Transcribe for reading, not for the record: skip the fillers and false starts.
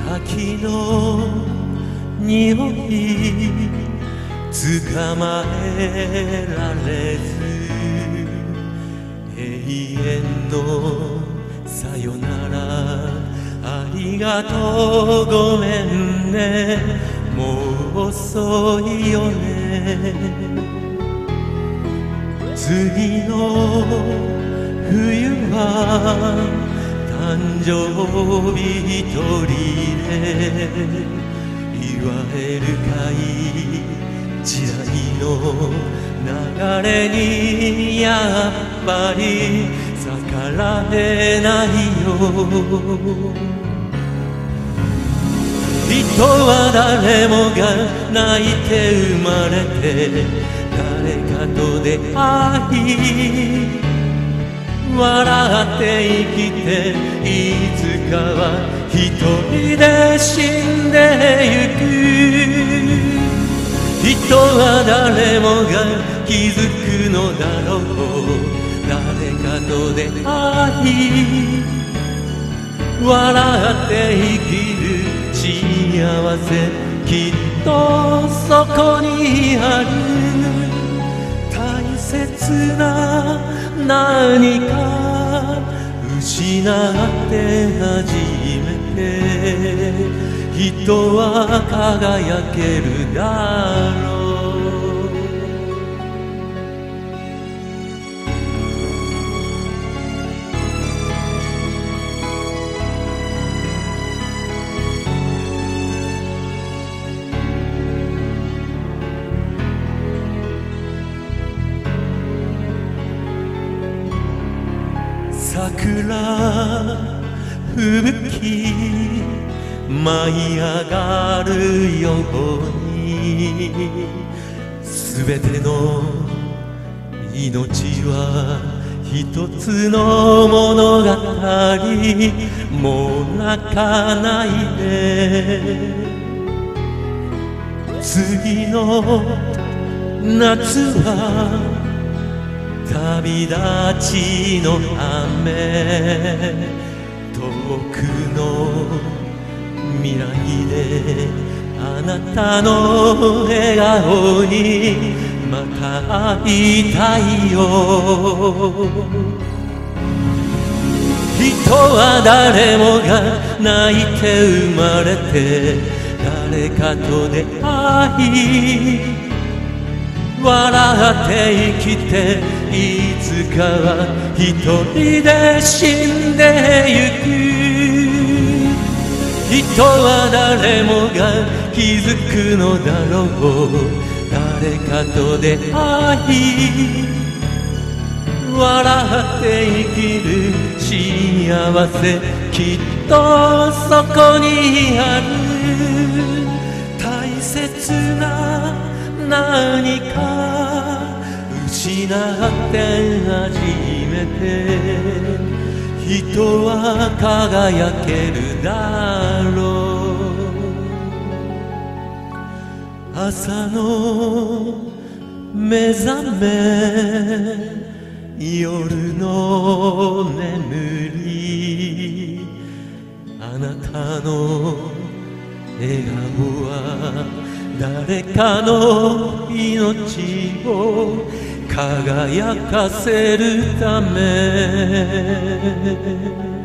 秋の匂い捕まえられず永遠のさよならありがとうごめんねもう遅いよね次の冬は誕生日一人で祝えるかい時代の流れにやっぱり逆らえないよ人は誰もが泣いて生まれて誰かと出会い笑って生きていつかは一人で死んでゆく人は誰もが気づくのだろう誰かと出会い笑って生きる幸せきっとそこにある大切な何か失って初めて人は輝けるだろう桜吹雪舞い上がるようにすべての命は一つの物語もう泣かないで次の夏は旅立ちの雨遠くの未来であなたの笑顔にまた会いたいよ人は誰もが泣いて生まれて誰かと出会い笑って生きていつかは一人で死んでゆく人は誰もが気づくのだろう誰かと出会い笑って生きる幸せきっとそこにある大切な何か失って初めて人は輝けるだろう朝の目覚め夜の眠りあなたの笑顔は誰かの命を輝かせるため